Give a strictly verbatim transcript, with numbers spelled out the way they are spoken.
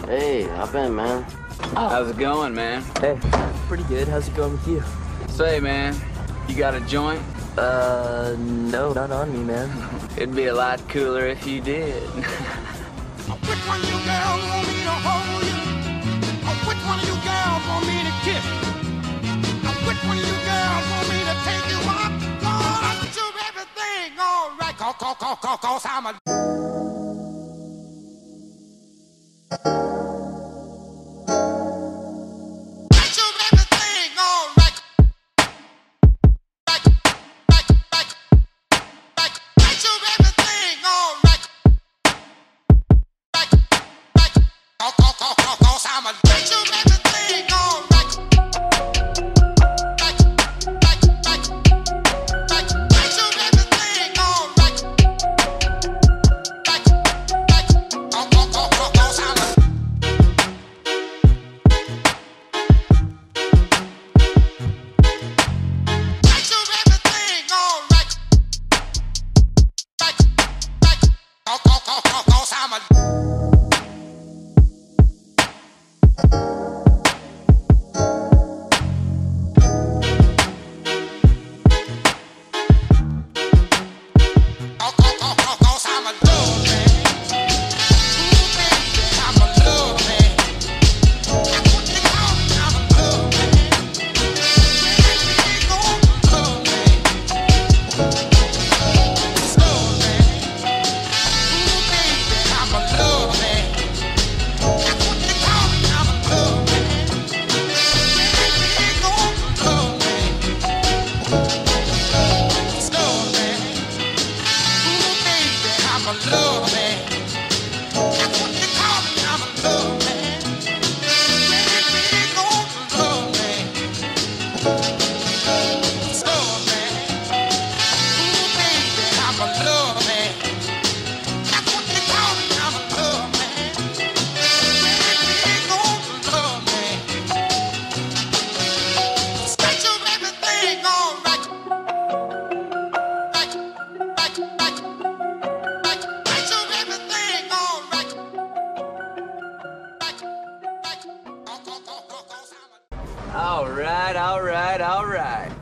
Hey, hop in, man. Oh. How's it going, man? Hey, pretty good. How's it going with you? Say, man, you got a joint? Uh, no, not on me, man. It'd be a lot cooler if you did. Which one of you girls want me to hold you? Or which one of you girls want me to kiss? Or which one of you girls want me to take you out? Lord, I do everything all right. Cause, cause, cause, cause, cause I'm a... All right, all right, all right.